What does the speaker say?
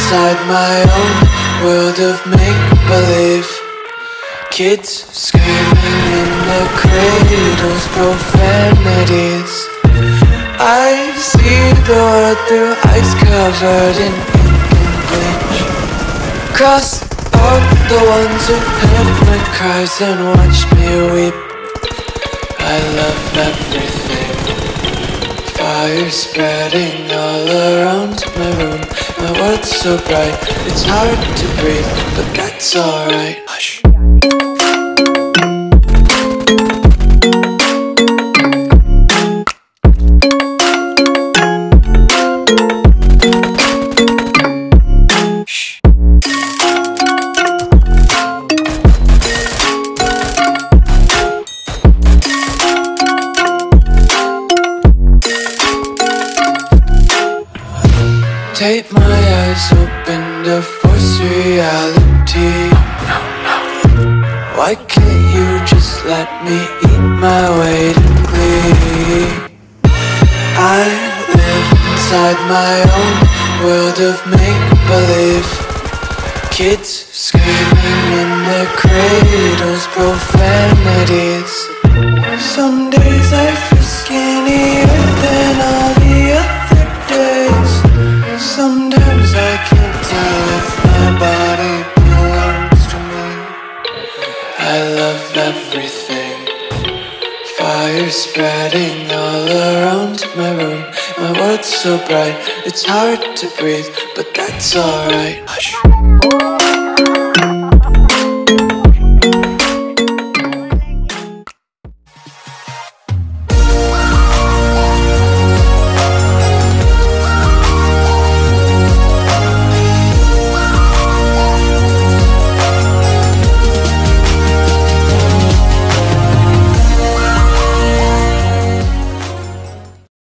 inside my own world of make-believe. Kids screaming in their cradles, profanities. I see the world through ice covered in ink and bleach. Cross out the ones who heard my cries and watched me weep. I love everything. Fire spreading all around my room. My world's so bright, it's hard to breathe, but that's alright. Hush. Tape my eyes open to force reality. Why can't you just let me eat my weight in glee? I live inside my own world of make-believe. Kids screaming in their cradles, profanities. Some days I feel skinnier than all the other days. Sometimes I can't tell if my body belongs to me. I love everything. Fire spreading all around my room. My world's so bright, it's hard to breathe, but that's alright. Hush.